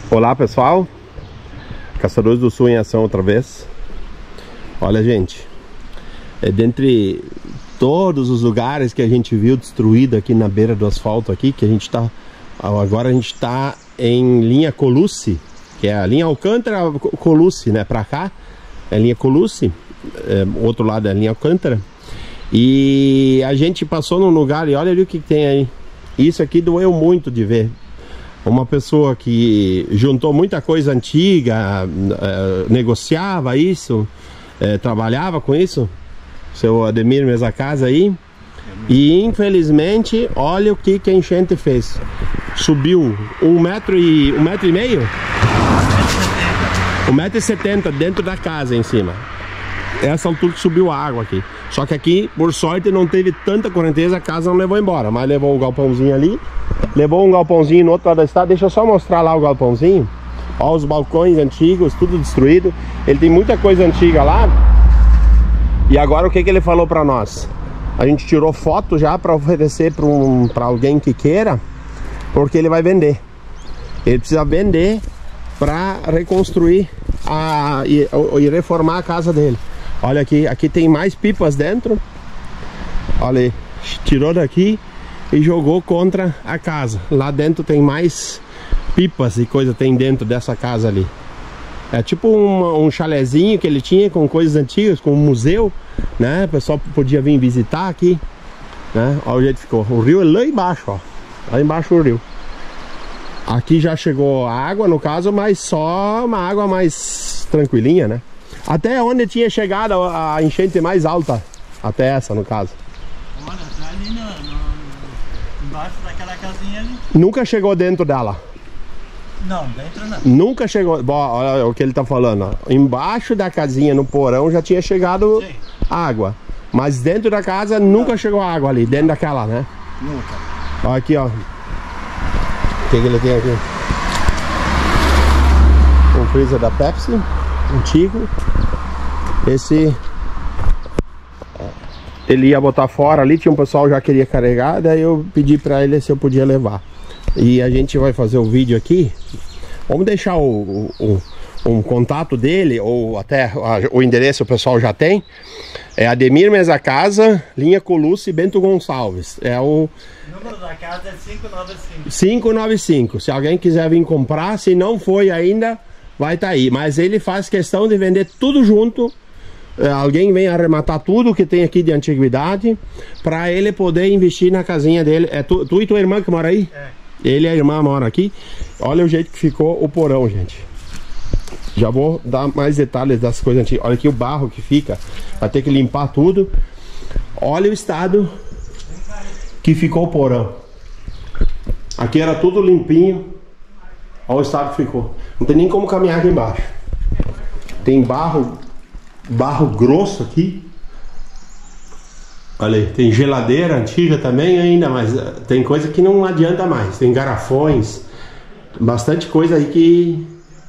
Olá pessoal, Caçadores do Sul em ação outra vez. Olha gente, dentre todos os lugares que a gente viu destruído aqui na beira do asfalto aqui, que a gente tá, agora a gente tá em linha Colucci, que é a linha Alcântara Colucci, né? Pra cá é a linha Colucci, outro lado é a linha Alcântara. E a gente passou num lugar e olha ali o que tem aí. Isso aqui doeu muito de ver. Uma pessoa que juntou muita coisa antiga, negociava isso, trabalhava com isso, seu Ademir Mesa Casa aí. E infelizmente, olha o que a enchente fez. Subiu 1,5 metro, 1,70 m dentro da casa em cima. Essa altura que subiu a água aqui. Só que aqui, por sorte, não teve tanta correnteza, a casa não levou embora. Mas levou um galpãozinho ali, levou um galpãozinho no outro lado da estrada. Deixa eu só mostrar lá o galpãozinho. Ó, os balcões antigos, tudo destruído. Ele tem muita coisa antiga lá. E agora o que ele falou pra nós? A gente tirou foto já pra oferecer pra alguém que queira, porque ele vai vender. Ele precisa vender pra reconstruir e reformar a casa dele. Olha aqui, aqui tem mais pipas dentro. Olha aí, tirou daqui e jogou contra a casa. Lá dentro tem mais pipas e coisa tem dentro dessa casa ali. É tipo um chalezinho que ele tinha com coisas antigas, com um museu, né? O pessoal podia vir visitar aqui, né? Olha o jeito que ficou. O rio é lá embaixo, ó. Lá embaixo o rio. Aqui já chegou a água, no caso, mas só uma água mais tranquilinha, né? Até onde tinha chegado a enchente mais alta. Até essa, no caso. Olha, tá ali embaixo daquela casinha ali. Nunca chegou dentro dela? Não, dentro não. Nunca chegou. Bom, olha o que ele tá falando, ó. Embaixo da casinha, no porão, já tinha chegado água. Mas dentro da casa nunca chegou água ali, dentro daquela, né? Nunca. Ó, aqui, ó. O que ele tem aqui? Um freezer da Pepsi, antigo. Esse ele ia botar fora ali, tinha um pessoal já queria carregar, daí eu pedi pra ele se eu podia levar. E a gente vai fazer o vídeo aqui. Vamos deixar um contato dele, ou até o endereço o pessoal já tem. É Ademir Mesa Casa, linha Colucci, Bento Gonçalves. É o número da casa é 595. 595. Se alguém quiser vir comprar, se não foi ainda, vai estar aí. Mas ele faz questão de vender tudo junto. Alguém vem arrematar tudo que tem aqui de antiguidade, para ele poder investir na casinha dele. É tu e tua irmã que mora aí? É. Ele e a irmã moram aqui. Olha o jeito que ficou o porão, gente. Já vou dar mais detalhes das coisas antigas. Olha aqui o barro que fica. Vai ter que limpar tudo. Olha o estado que ficou o porão. Aqui era tudo limpinho. Olha o estado que ficou. Não tem nem como caminhar aqui embaixo. Tem barro grosso aqui. Olha aí, tem geladeira antiga também ainda, mas tem coisa que não adianta mais. Tem garrafões, bastante coisa aí que...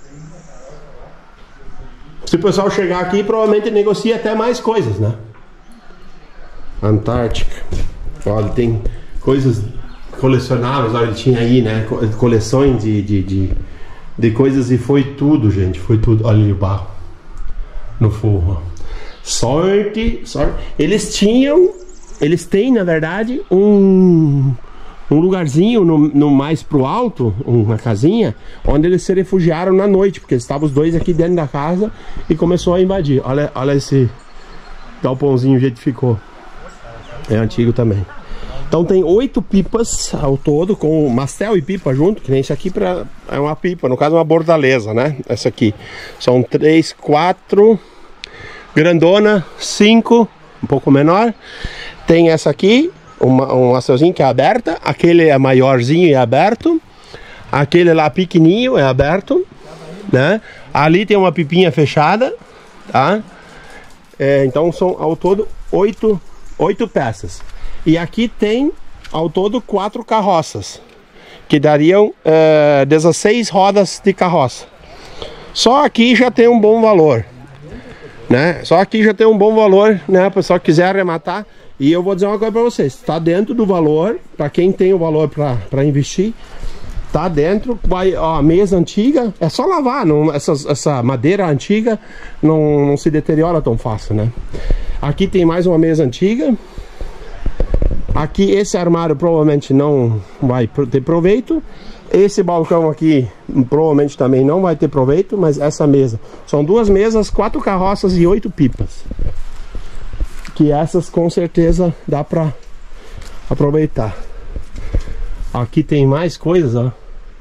Se o pessoal chegar aqui, provavelmente negocia até mais coisas, né? Antártica. Olha, tem coisas colecionáveis, olha, ele tinha aí, né? Coleções de coisas e foi tudo, gente. Foi tudo. Olha ali o barro no forro. Sorte. Eles têm, na verdade, um lugarzinho no mais pro alto, uma casinha, onde eles se refugiaram na noite, porque estavam os dois aqui dentro da casa e começou a invadir. Olha esse galpãozinho, o jeito que ficou. É antigo também. Então tem 8 pipas ao todo, com mastel e pipa junto, que nem esse aqui é uma pipa, no caso uma bordaleza, né? Essa aqui. São 3, 4... grandona, 5, um pouco menor. Tem essa aqui, um mastelzinho que é aberta. Aquele é maiorzinho e é aberto. Aquele lá pequenininho é aberto, né? Ali tem uma pipinha fechada, tá? Então são ao todo 8 peças. E aqui tem ao todo 4 carroças, que dariam 16 rodas de carroça. Só aqui já tem um bom valor, né? Só aqui já tem um bom valor, né? O pessoal que quiser arrematar. E eu vou dizer uma coisa para vocês, está dentro do valor, para quem tem o valor para investir. Tá dentro, vai, ó, a mesa antiga, é só lavar, não, essa madeira antiga não se deteriora tão fácil, né? Aqui tem mais uma mesa antiga. Aqui esse armário provavelmente não vai ter proveito. Esse balcão aqui provavelmente também não vai ter proveito, mas essa mesa, são 2 mesas, 4 carroças e 8 pipas. Que essas com certeza dá pra aproveitar. Aqui tem mais coisas, ó.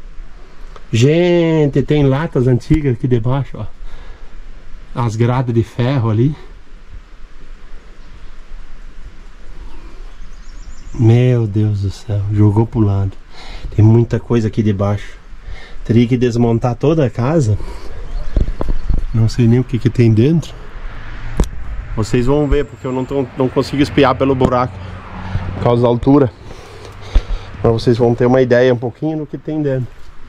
Gente, tem latas antigas aqui debaixo, ó. As grades de ferro ali. Meu Deus do céu, jogou pro lado. Tem muita coisa aqui debaixo. Teria que desmontar toda a casa. Não sei nem o que tem dentro. Vocês vão ver, porque eu não consigo espiar pelo buraco por causa da altura. Mas vocês vão ter uma ideia um pouquinho do que tem dentro.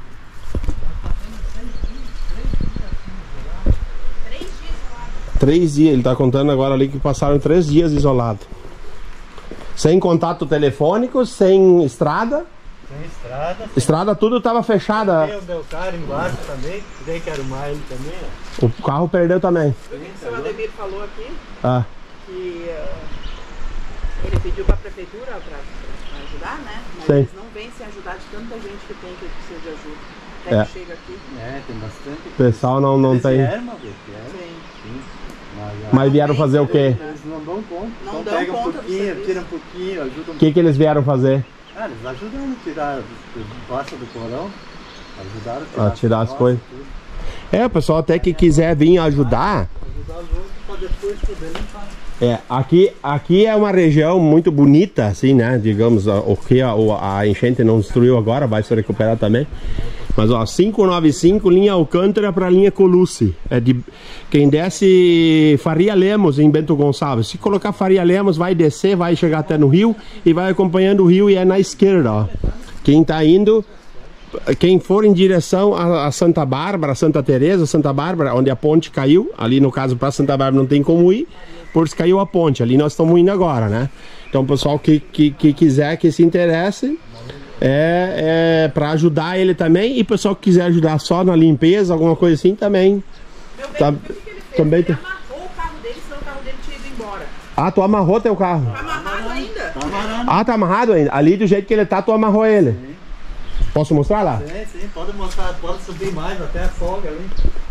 3 dias, ele tá contando agora ali que passaram 3 dias isolado. Sem contato telefônico, sem estrada. Sem estrada. Estrada tudo tava fechada. Tem o meu carro embaixo também, tem que arrumar ele também, ó. O carro perdeu também. O seu Ademir falou aqui que ele pediu para a prefeitura para ajudar, né? Mas sim, eles não vêm se ajudar de tanta gente que tem que precisa de ajuda. Até que chega aqui. Tem bastante. O pessoal não tem. Sim. Mas vieram fazer o quê? Eles não dão conta. Não então dão pega conta um pouquinho, do tira um pouquinho, ajuda um O que eles vieram fazer? Eles ajudam a tirar debaixo do porão. Ajudaram A tirar as coisas. O pessoal até que quiser vir ajudar. Ajudar junto para depois poder limpar. Aqui é uma região muito bonita, assim, né? Digamos, o que a enchente não destruiu agora, vai se recuperar também. Mas ó, 595, linha Alcântara para linha Colucci. Quem desce Faria Lemos em Bento Gonçalves. Se colocar Faria Lemos, vai descer, vai chegar até no rio e vai acompanhando o rio e é na esquerda, ó. Quem tá indo, quem for em direção a Santa Bárbara, Santa Teresa, Santa Bárbara, onde a ponte caiu, ali no caso para Santa Bárbara não tem como ir, porque caiu a ponte, ali nós estamos indo agora, né? Então o pessoal que quiser, que se interesse, para ajudar ele também, e o pessoal que quiser ajudar só na limpeza, alguma coisa assim também. Meu bem, Tá, o que ele fez? também Ele tem. amarrou o carro dele, senão o carro dele tinha ido embora. Ah, tu amarrou teu carro? Tá amarrado ainda? Tá amarrando. Ah, tá amarrado ainda? Ali do jeito que ele tá, tu amarrou ele. Sim. Posso mostrar lá? Sim, pode mostrar, pode subir mais, até a folga ali.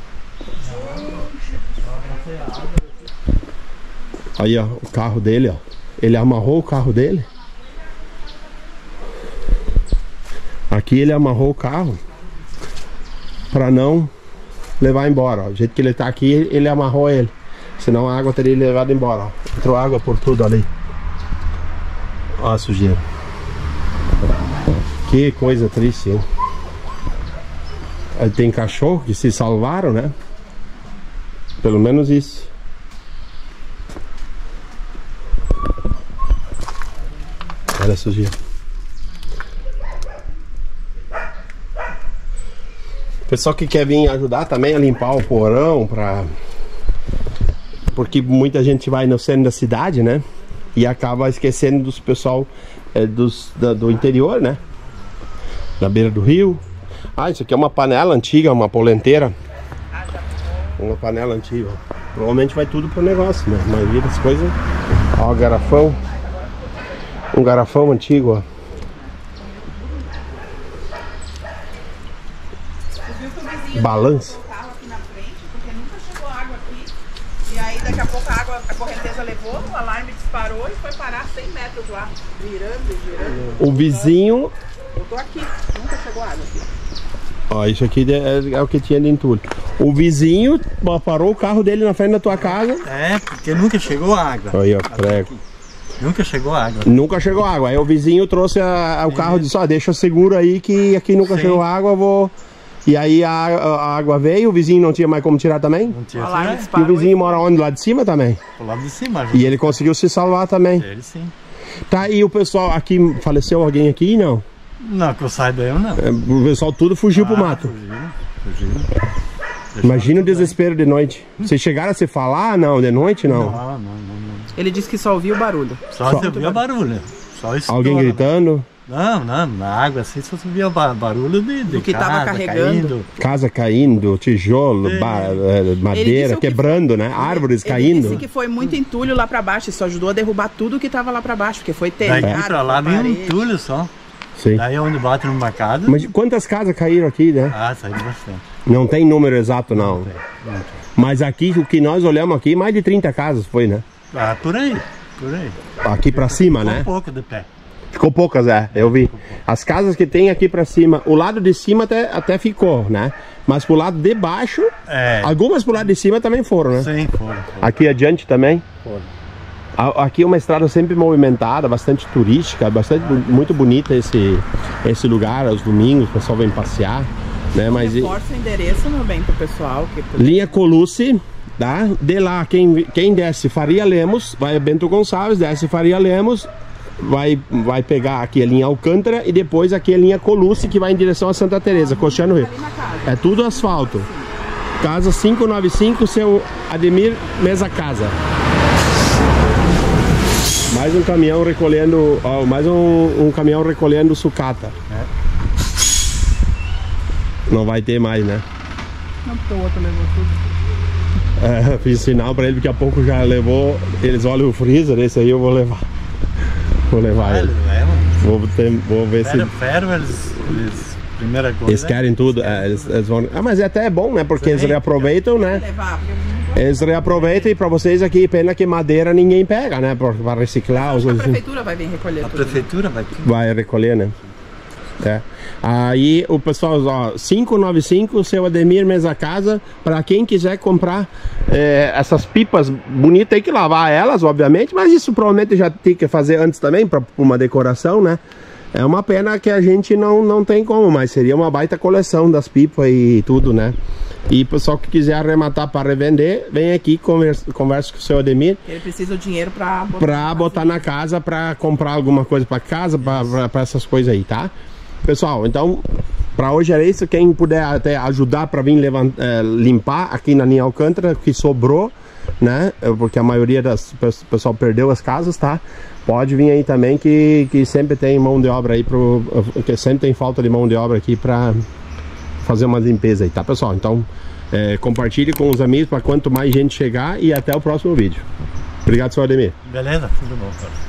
Aí, ó, o carro dele, ó. Ele amarrou o carro dele. Aqui ele amarrou o carro para não levar embora, ó. Do jeito que ele tá aqui, ele amarrou ele. Senão a água teria levado embora, ó. Entrou água por tudo ali. Ó a sujeira. Que coisa triste, hein? Aí tem cachorro que se salvaram, né? Pelo menos isso. Olha a sujeira. Pessoal que quer vir ajudar também a limpar o porão, porque muita gente vai no centro da cidade, né? E acaba esquecendo dos pessoal do interior, né? Na beira do rio. Ah, isso aqui é uma panela antiga, uma polenteira. Uma panela antiga. Provavelmente vai tudo pro negócio, né? A maioria das coisas. Ó, garrafão. Um garrafão antigo, ó. Balança. O carro aqui na frente, porque nunca chegou água aqui. E aí daqui a pouco a correnteza levou, o alarme disparou e foi parar 100 metros lá, virando e girando. O vizinho. Eu tô aqui, nunca chegou água aqui. Ó, isso aqui é o que tinha de entulho. O vizinho parou o carro dele na frente da tua casa. Porque nunca chegou água. Aí, ó, prego. Nunca chegou água. Nunca chegou água. Aí o vizinho trouxe o carro e disse, ó, deixa seguro aí que aqui nunca chegou água, eu vou... E aí a água veio, o vizinho não tinha mais como tirar também? Não tinha. E o vizinho mora onde? Lá de cima também? Lá de cima. E ele conseguiu se salvar também? Ele sim. Tá, e o pessoal aqui, faleceu alguém aqui, não? Não, que eu saiba eu não. O pessoal tudo fugiu pro mato. Fugiu. Imagina o desespero de noite. Vocês chegaram a se falar? Não, de noite não. Não. Ele disse que só ouviu o barulho. Só você ouviu barulho. Só isso. Alguém gritando? Não, na água assim só subia barulho de que casa tava carregando. caindo. Casa caindo, tijolo, madeira quebrando, né? Árvores Ele caindo. disse que foi muito entulho lá pra baixo, isso ajudou a derrubar tudo que tava lá pra baixo, porque foi telhado, Daqui pra lá foi vem um parede. entulho só. Sim. Daí onde bate numa casa. Mas quantas casas caíram aqui, né? Ah, saiu bastante. Não tem número exato, não. Não tem. Mas aqui, o que nós olhamos aqui, mais de 30 casas foi, né? Ah, por aí. Aqui pra cima, Ficou né? um pouco de pé. Ficou poucas, eu vi. As casas que tem aqui pra cima, o lado de cima até ficou, né? Mas pro lado de baixo, algumas pro lado de cima também foram, né? Sim, foram. Aqui adiante também. Foram. Aqui é uma estrada sempre movimentada, bastante turística, muito bonita esse lugar, aos domingos, o pessoal vem passear, né? Mas Reforça o endereço, meu bem, pro pessoal. linha Colucci, tá? De lá, quem desce Faria Lemos, vai a Bento Gonçalves, desce Faria Lemos, vai pegar aqui a linha Alcântara e depois aqui a linha Colucci, que vai em direção a Santa Teresa, Coxano Rio. É tudo asfalto. Casa 595, seu Ademir Mesa Casa. Mais um caminhão recolhendo, mais um caminhão recolhendo sucata. Não vai ter mais, né? Não, porque o outro levou tudo. Fiz sinal pra ele, daqui a pouco já levou. Eles olham o freezer, esse aí eu vou levar. Vou levar ele. Vou ver se. Eles primeira coisa. Eles querem tudo. Eles vão. Mas até é bom, né? Porque eles reaproveitam, né? Eles reaproveitam e pra vocês aqui, pena que madeira ninguém pega, né? Pra reciclar. A prefeitura vai vir recolher tudo. A prefeitura vai recolher, né? Aí o pessoal, ó, 595, seu Ademir Mesa Casa, para quem quiser comprar essas pipas bonitas, tem que lavar elas, obviamente, mas isso provavelmente já tem que fazer antes também, para uma decoração, né? É uma pena que a gente não tem como, mas seria uma baita coleção das pipas e tudo, né? E o pessoal que quiser arrematar para revender, vem aqui, conversa com o seu Ademir. Ele precisa do dinheiro para botar na casa, para comprar alguma coisa para casa, para essas coisas aí, tá? Pessoal, então, para hoje era isso. Quem puder até ajudar para vir limpar aqui na linha Alcântara, que sobrou, né? Porque a maioria das pessoal perdeu as casas, tá? Pode vir aí também, que sempre tem mão de obra aí, que sempre tem falta de mão de obra aqui para fazer uma limpeza aí, tá, pessoal? Então, compartilhe com os amigos para quanto mais gente chegar e até o próximo vídeo. Obrigado, senhor Ademir. Beleza, tudo bom, cara.